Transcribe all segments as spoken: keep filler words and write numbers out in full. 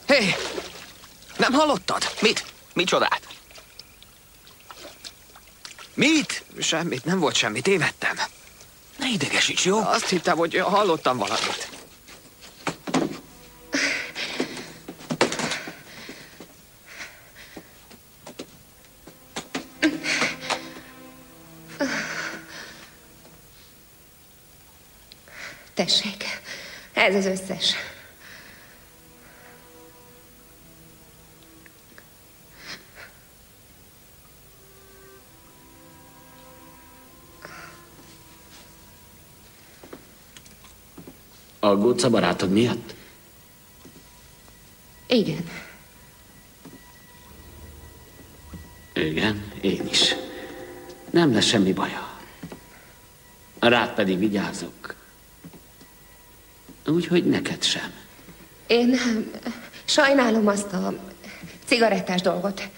Hé! Hey, nem hallottad? Mit? Micsodát? Mit? Semmit, nem volt semmi, tévedtem. Ne idegesíts, jó? Azt hittem, hogy hallottam valamit. Tessék, ez az összes. Aggódsz a barátod miatt? Igen. Igen, én is. Nem lesz semmi baja. Rád pedig vigyázok. Úgyhogy neked sem. Én um, sajnálom azt a cigarettás dolgot.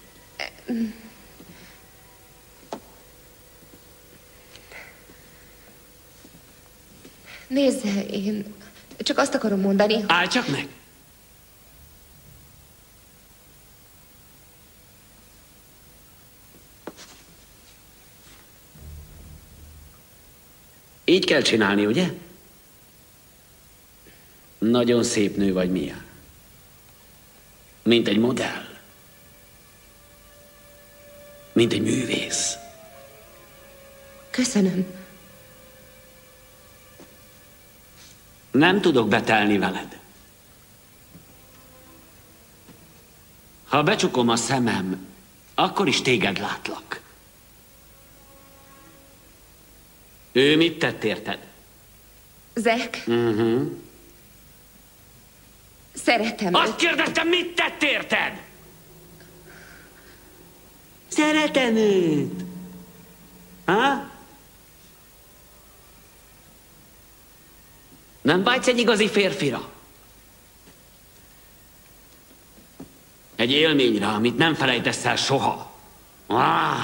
Nézze, én csak azt akarom mondani, hogy... Állj csak meg! Így kell csinálni, ugye? Nagyon szép nő vagy, Mia. Mint egy modell. Mint egy művész. Köszönöm. Nem tudok betelni veled. Ha becsukom a szemem, akkor is téged látlak. Ő mit tett érted? Zack? Uh-huh. Szeretem Azt őt. kérdeztem, mit tett érted? Szeretem őt. Ha? Nem vágysz egy igazi férfira? Egy élményre, amit nem felejtesz el soha. Ah.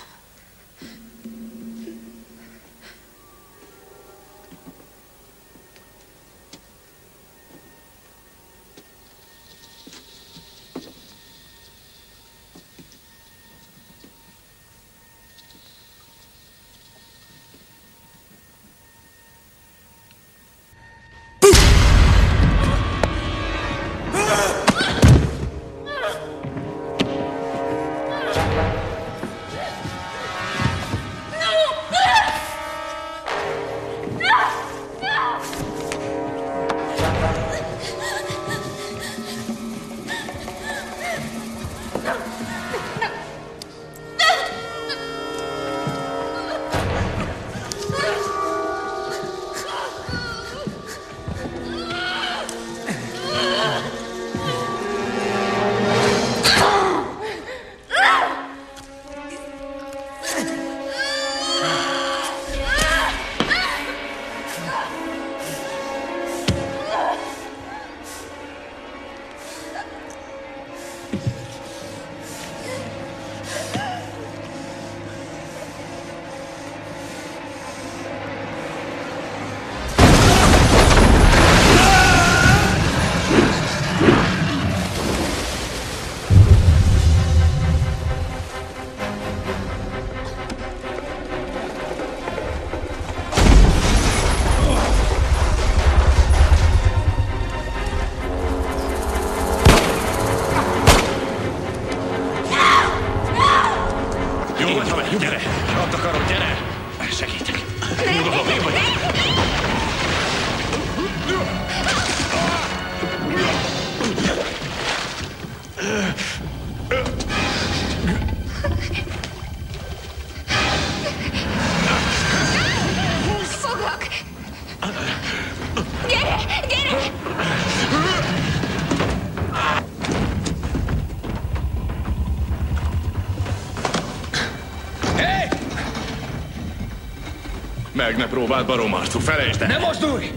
Meg ne próbáld, baromarcú, felejtsd el! Ne mozdulj!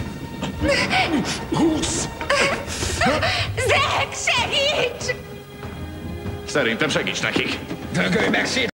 Húsz! Zack, segíts! Szerintem segíts nekik! Dögölj meg,